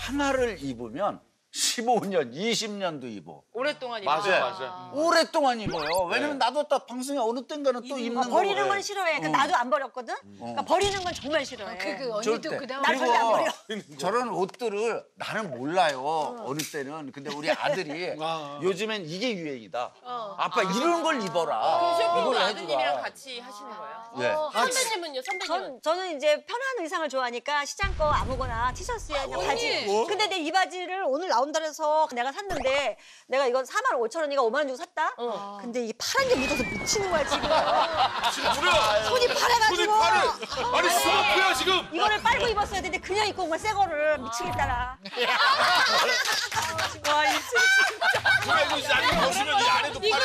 하나를 입으면 15년, 20년도 입어. 오랫동안 입어. 맞아. 오랫동안 입어요. 왜냐면 나도 딱 방송에 어느 땐가는 또 입는 거. 버리는 건 싫어해. 그러니까 나도 안 버렸거든. 그러니까 버리는 건 정말 싫어해. 그 언니도 절대. 그다음 난 절대 안 버려. 저런 옷들을 나는 몰라요. 어느 때는. 근데 우리 아들이 요즘엔 이게 유행이다. 아빠 이런 걸 입어라. 쇼핑도 이걸 아드님이랑 해주라. 같이 하시는 거예요? 네. 선배님은요? 선배님은? 저는 이제 편한 의상을 좋아하니까 시장 거 아무거나 티셔츠에 그냥 바지. 근데 내 이 바지를 오늘 나온다 해서 내가 샀는데 내가 이거 45,000원이가 5만 원 주고 샀다? 근데 이게 파란 게 묻어서 미치는 거야 지금. 진짜 손이 파래가지고. 손이 파래. 아니 스머프야 지금. 이거를 빨고 입었어야 되는데 그냥 입고 온 거야 새 거를. 미치겠다라. 와 이 진짜. 누나 이거 이제 안에 보시면 이 안에도 파래.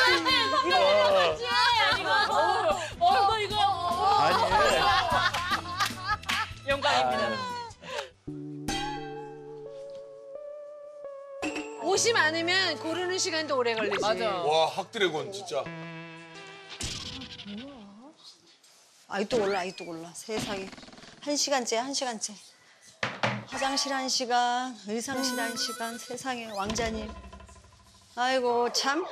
이거. 아니. 영광입니다. 옷이 많으면 고르는 시간도 오래 걸리지. 맞아. 와 학드래곤 진짜. 아직도 몰라 아직도 몰라 세상에. 1시간째 1시간째. 화장실 1시간, 의상실 1시간, 세상에 왕자님. 아이고 참.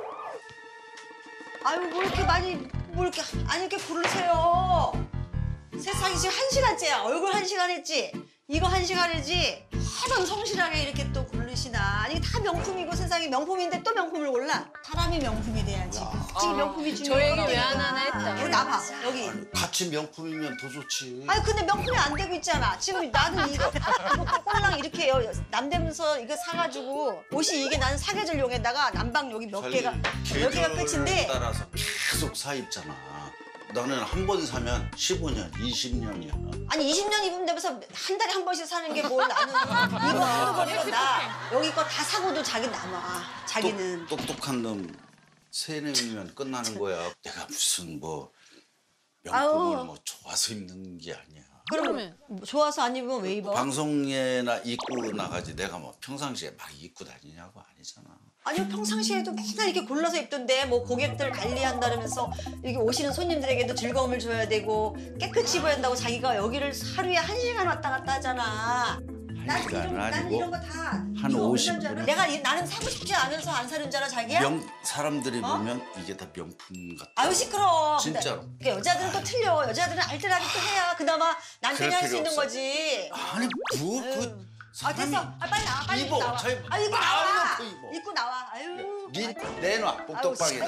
아이고 뭐 이렇게 많이 뭐 이렇게 아니 이렇게 고르세요. 세상에 지금 1시간째야. 얼굴 1시간 했지. 이거 1시간 했지. 하던 성실하게 이렇게 또 고르시나. 아니 다 명품이고 세상에 명품인데 또 명품을 골라. 사람이 명품이 돼야지. 지금 명품이 중요해. 저 얘기 왜 안 하나 했다. 여기 나봐 여기. 같이 명품이면 더 좋지. 아니 근데 명품이 안 되고 있잖아. 지금 나는 이거 꼴랑 이렇게 남대문서 이거 사가지고 옷이 이게 나는 사계절용에다가 남방 여기 몇 개가 끝인데. 따라서 계속 사 입잖아. 나는 한 번 사면 15년, 20년이야. 아니 20년 입으면 되면서 한 달에 한 번씩 사는 게 뭘 나는 이거 한두 번이면 나 여기 거 다 사고도 자기 남아. 자기는. 똑똑한 놈 세 놈이면 끝나는 거야. 내가 무슨 뭐 아우. 명품을 뭐 좋아서 입는 게 아니야. 그러면 좋아서 안 입으면 왜 입어? 방송에나 입고 나가지 내가 뭐 평상시에 막 입고 다니냐고 아니잖아. 아니요 평상시에도 맨날 이렇게 골라서 입던데 뭐 고객들 관리한다면서 이렇게 오시는 손님들에게도 즐거움을 줘야 되고 깨끗이 입어야 한다고 자기가 여기를 하루에 1시간 왔다 갔다 하잖아. 시간은 나는 아니고 이런 거 다 한 50분. 내가 나는 사고 싶지 않아서 안 사는 줄 알아 자기야? 사람들이 보면 이게 다 명품 같아. 아유 시끄러워. 진짜로. 근데 여자들은 또 틀려. 여자들은 알뜰하게 또 해야 그나마 남편이 그럴 할 수 필요 있는 없어. 거지. 아니 뭐 그 아 됐어. 아, 빨리 나와. 빨리 입어. 나와. 저희 아 입고 마음 나와. 놓고 입어. 입고 나와. 아유. 내놔 복덕방에다.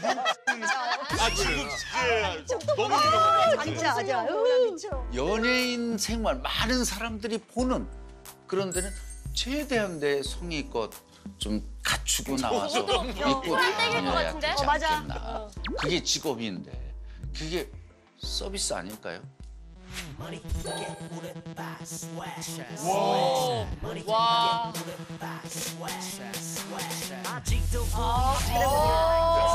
아 지금 진짜 너무 유명하다. 진짜 아주 아유 미쳐. 연예인 생활 많은 사람들이 보는 그런 데는 최대한 내 성의껏 좀 갖추고 나와서 입고 다녀야 되지 맞아. 않겠나. 그게 직업인데 그게 서비스 아닐까요? 와.